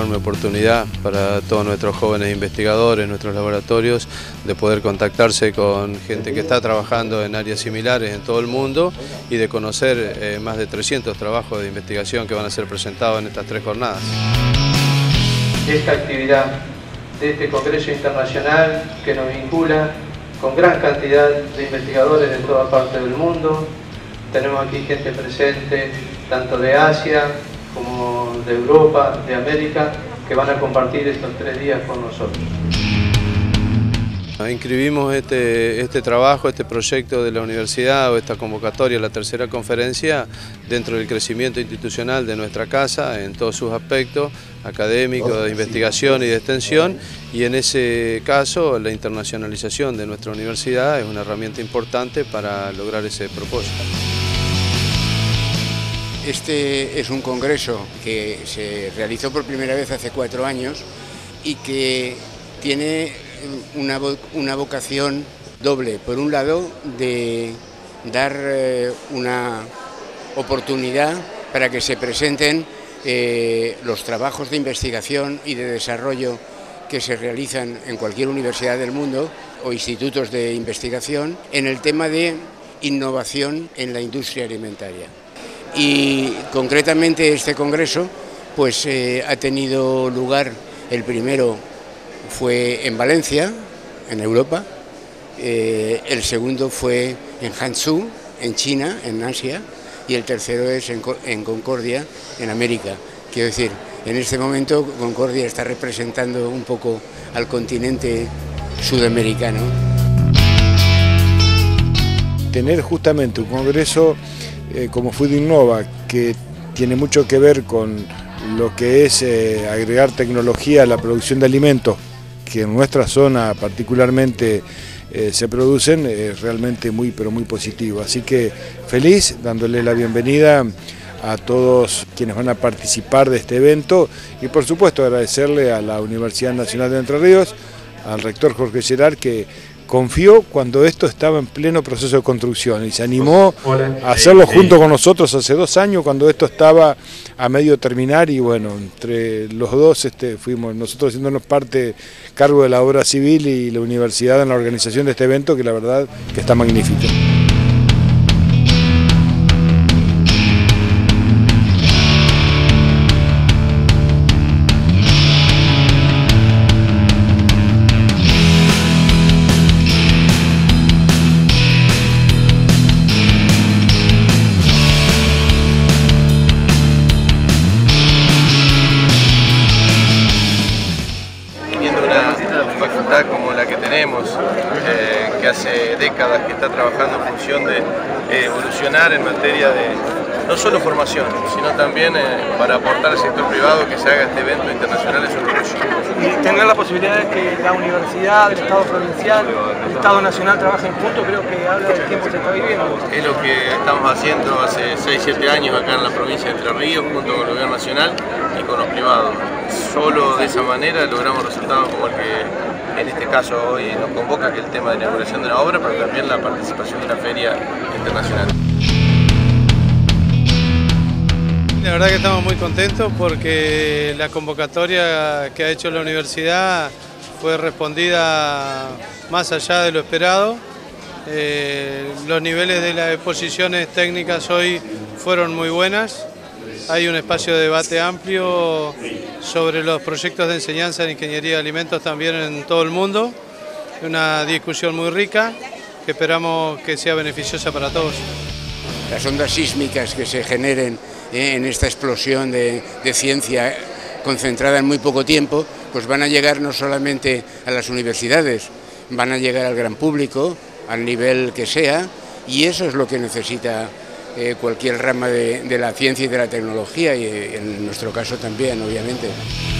enorme oportunidad para todos nuestros jóvenes investigadores, nuestros laboratorios, de poder contactarse con gente que está trabajando en áreas similares en todo el mundo y de conocer más de 300 trabajos de investigación que van a ser presentados en estas 3 jornadas. Esta actividad de este Congreso Internacional que nos vincula con gran cantidad de investigadores de toda parte del mundo. Tenemos aquí gente presente tanto de Asia como de Europa, de América, que van a compartir estos 3 días con nosotros. Inscribimos este trabajo, este proyecto de la universidad o esta convocatoria, la 3ª conferencia, dentro del crecimiento institucional de nuestra casa en todos sus aspectos, académicos, de investigación y de extensión, y en ese caso la internacionalización de nuestra universidad es una herramienta importante para lograr ese propósito. Este es un congreso que se realizó por primera vez hace 4 años y que tiene una vocación doble. Por un lado, de dar una oportunidad para que se presenten los trabajos de investigación y de desarrollo que se realizan en cualquier universidad del mundo o institutos de investigación en el tema de innovación en la industria alimentaria. Y concretamente este congreso pues ha tenido lugar, el primero fue en Valencia, en Europa, el segundo fue en Hangzhou, en China, en Asia, y el tercero es en Concordia, en América. Quiero decir, en este momento Concordia está representando un poco al continente sudamericano. Tener justamente un congreso como Food Innova, que tiene mucho que ver con lo que es agregar tecnología a la producción de alimentos, que en nuestra zona particularmente se producen, es realmente muy positivo. Así que feliz, dándole la bienvenida a todos quienes van a participar de este evento y por supuesto agradecerle a la Universidad Nacional de Entre Ríos, al rector Jorge Gerard, que confió cuando esto estaba en pleno proceso de construcción y se animó a hacerlo junto con nosotros hace 2 años cuando esto estaba a medio terminar, y bueno, entre los dos fuimos nosotros haciéndonos parte, cargo de la obra civil y la universidad en la organización de este evento, que la verdad que está magnífico. Como la que tenemos, que hace décadas que está trabajando en función de evolucionar en materia de no solo formación, sino también para aportar al sector privado, que se haga este evento internacional es un orgullo. Y tener la posibilidad de que la universidad, el Estado provincial, el Estado nacional trabajen juntos, creo que habla del tiempo que se está viviendo. Es lo que estamos haciendo hace 6-7 años acá en la provincia de Entre Ríos, junto con el gobierno nacional y con los privados. Solo de esa manera logramos resultados como el que en este caso hoy nos convoca, que es el tema de la inauguración de la obra, pero también la participación de una feria internacional. La verdad que estamos muy contentos porque la convocatoria que ha hecho la universidad fue respondida más allá de lo esperado. Los niveles de las exposiciones técnicas hoy fueron muy buenas. Hay un espacio de debate amplio sobre los proyectos de enseñanza en ingeniería de alimentos también en todo el mundo. Una discusión muy rica que esperamos que sea beneficiosa para todos. Las ondas sísmicas que se generen en esta explosión de ciencia concentrada en muy poco tiempo, pues van a llegar no solamente a las universidades, van a llegar al gran público, al nivel que sea, y eso es lo que necesita cualquier rama de la ciencia y de la tecnología, y en nuestro caso también, obviamente.